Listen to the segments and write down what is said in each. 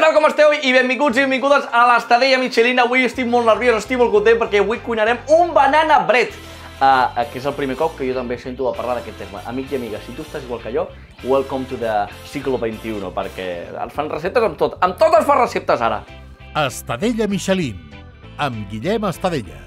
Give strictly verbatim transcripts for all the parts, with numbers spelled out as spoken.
tal com esteu? I benvinguts i benvingudes a l'Estadella Michelin. Avui estic molt nerviós, estic molt content perquè avui cuinarem un banana bread. Uh, que és el primer cop que jo també sento a parlar d'aquest tema. Amic i amiga, si tu estàs igual que jo, welcome to the segle vint-i-u, perquè ens fan receptes amb tot. Amb tot ens fan receptes ara. Estadella Michelin, amb Guillem Estadella.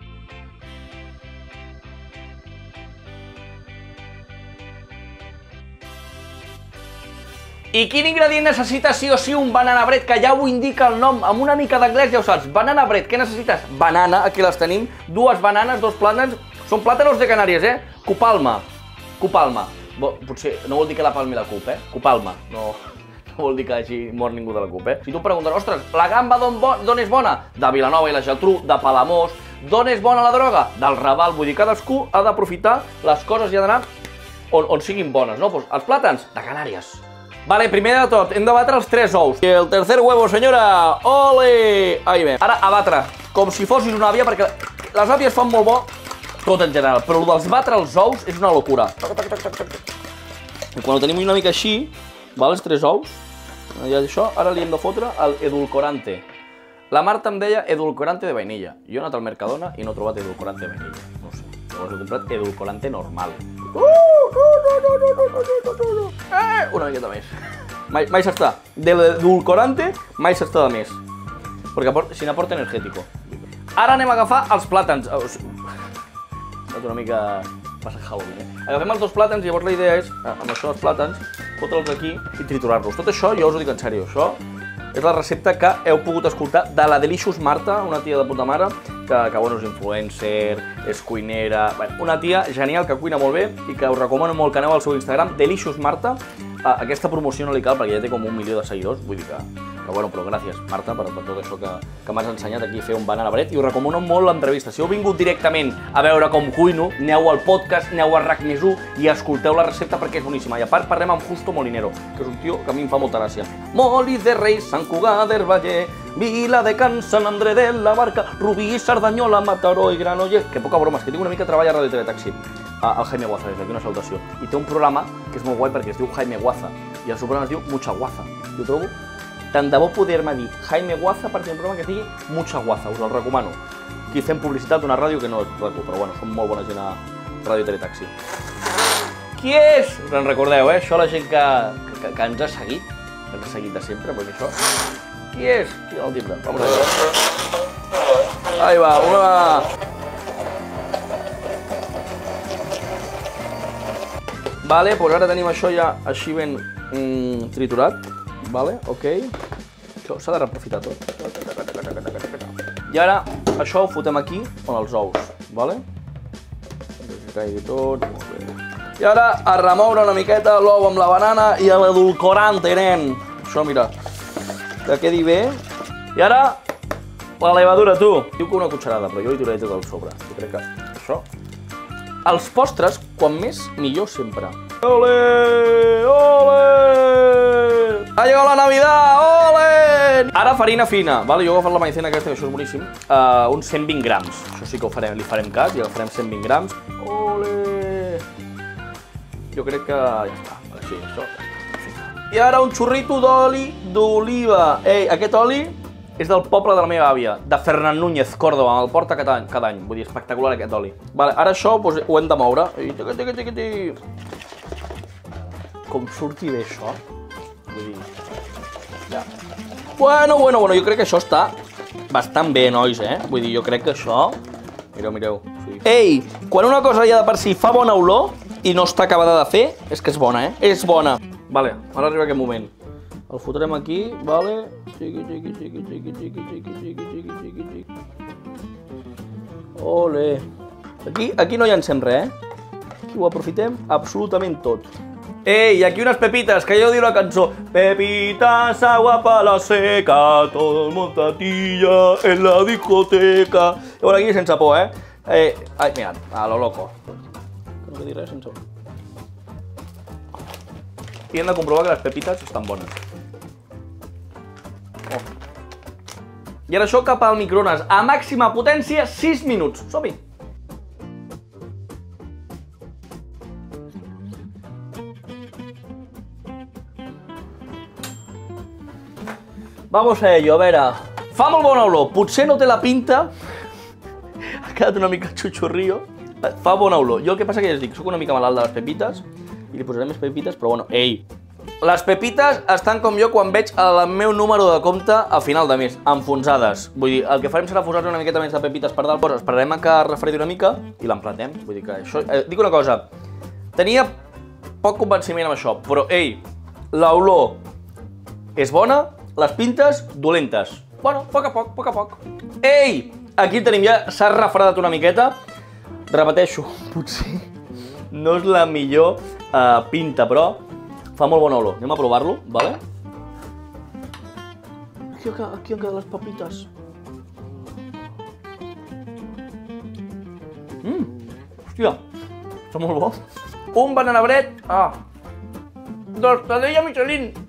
I quin ingredient necessita sí o sí un banana bread, que ja ho indica el nom, amb una mica d'anglès ja ho saps. Banana bread, què necessites? Banana, aquí les tenim, dues bananes, dos plàtans, són plàtanos de Canàries, eh? Copalma, copalma. Potser no vol dir que la palmi la cup, eh? Copalma, no, no vol dir que hagi mort ningú de la cup, eh? Si tu em preguntes, ostres, la gamba d'on és bona? De Vilanova i la Geltrú, de Palamós. D'on és bona la droga? Del Raval, vull dir, cadascú ha d'aprofitar les coses i ha d'anar on, on siguin bones, no? Pues els plàtans, de Canàries. Vale, primer de tot, hem de batre els tres ous. I el tercer huevo, senyora! Ole! Ahí ve. Ara, a batre, com si fossis una àvia, perquè les àvies fan molt bo tot en general, però el dels batre els ous és una locura. I quan ho tenim una mica així, val, els tres ous, ja això, ara li hem de fotre el edulcorante. La Marta em deia edulcorante de vainilla. Jo he anat al Mercadona i no he trobat edulcorante de vainilla. No sé, llavors he comprat edulcorante normal. Una miqueta més. Mai, mai s'està. De l'edulcorante mai s'està de més. Perquè si n'aporta energètico. Ara anem a agafar els plàtans. És una mica massa Halloween, eh? Agafem els dos plàtans i llavors la idea és, amb això dels plàtans, fotre'ls aquí i triturar-los. Tot això, jo us ho dic en sèrio, això és la recepta que heu pogut escoltar de la Delicious Marta, una tia de puta mare, que, que bueno, és influencer, és cuinera, bueno, una tia genial que cuina molt bé i que us recomano molt que aneu al seu Instagram, Delicious Marta. Uh, aquesta promoció no li cal perquè ja té com un milió de seguidors, vull dir que, que bueno, però gràcies, Marta, per, per tot això que, que m'has ensenyat aquí a fer un banana bread, i us recomano molt l'entrevista. Si heu vingut directament a veure com cuino, aneu al podcast, aneu a RAC més u i escolteu la recepta perquè és boníssima. I a part parlem amb Justo Molinero, que és un tio que a mi em fa molta gràcia. Molins de Reis, Sant Cugat del Vallès, Vila de Can, Sant André de la Barca, Rubí, Cerdanyola, Mataró i Granollers. Que poca broma, és que tinc una mica de treball a Radio Teletaxi. El Jaime Guaza, des d'aquí una salutació. I té un programa que és molt guai perquè es diu Jaime Guaza. I el seu programa es diu Mucha Guaza. Jo trobo tant de bo poder-me dir Jaime Guaza per tenir un programa que es digui Mucha Guaza. Us el recomano. Aquí fem publicitat d'una ràdio que no és raco, però bueno, som molt bona gent a Radio Teletaxi. Qui és? En recordeu, eh? Això la gent que, que, que ens ha seguit, que ens ha seguit de sempre, perquè això... Qui és? Tira el timbre. Vamos a ver. Ahí va, una... Vale, doncs ara tenim això ja així ben mm, triturat. Vale, ok. Això s'ha de reaprofitar tot. I ara això ho fotem aquí, on els ous. Vale? Que caigui tot. I ara a remoure una miqueta l'ou amb la banana i l'edulcorante, nen. Això, mira, que quedi bé. I ara la levadura, tu. Diu que una cucharada, però jo li tiraré tot al sobre. Jo crec que això... Els postres, quan més, millor sempre. Ole! Ole! Ha llegat la Navidad! Ole! Ara farina fina, vale? Jo he agafat la maicena aquesta, que això és boníssim. Uh, uns cent vint grams. Això sí que ho farem, li farem cas i agafarem cent vint grams. Ole! Jo crec que ja està. Vale, sí, això ja està. I ara un xorrito d'oli d'oliva. Ei, aquest oli és del poble de la meva àvia, de Fernan Núñez, Córdoba, me'l porta cada any, cada any, vull dir, espectacular aquest oli. Vale, ara això doncs, ho hem de moure. Com surti bé això, vull dir, ja. Bueno, bueno, bueno, jo crec que això està bastant bé, nois, eh? Vull dir, jo crec que això... Mireu, mireu. Sí. Ei, quan una cosa ja de per si fa bona olor i no està acabada de fer, és que és bona, eh? És bona. Vale, ara arriba aquest moment. El fotrem aquí, vale? Xiqui, xiqui, xiqui, xiqui, xiqui, xiqui, xiqui, xiqui, xiqui, xiqui. Ole! Aquí, aquí no llancem res, eh? Aquí ho aprofitem absolutament tot. Ei, i aquí unes pepites, que jo diu la cançó. Pepitas, agua para la seca, todo el montatilla en la discoteca. Llavors aquí sense por, eh? Eh, ai, mira, a lo loco. No vull dir res sense por. I hem de comprovar que les pepites estan bones. Oh. I ara això cap al microones a màxima potència, sis minuts. Som-hi! Vamos a ello, a veure... Fa molt bona olor, potser no té la pinta... Ha quedat una mica xuxurrio. Fa bona olor. Jo el que passa que ja us dic, soc una mica malalt de les pepites i li posaré més pepites, però bueno, ei... Les pepites estan com jo quan veig el meu número de compte a final de mes, enfonsades. Vull dir, el que farem serà posar una miqueta més de pepites per dalt, doncs esperarem a que refredi una mica i l'emplatem. Vull dir que això... Eh, dic una cosa, tenia poc convenciment amb això, però ei, l'olor és bona, les pintes dolentes. Bueno, a poc a poc, a poc a poc. Ei, aquí tenim ja, s'ha refredat una miqueta. Repeteixo, potser no és la millor eh, pinta, però fa molt bona olor. Anem a provar-lo, vale? Aquí, aquí han quedat les papites. Mmm, hòstia, està molt bo. Un banana bread, ah, d'Estadella Michelin.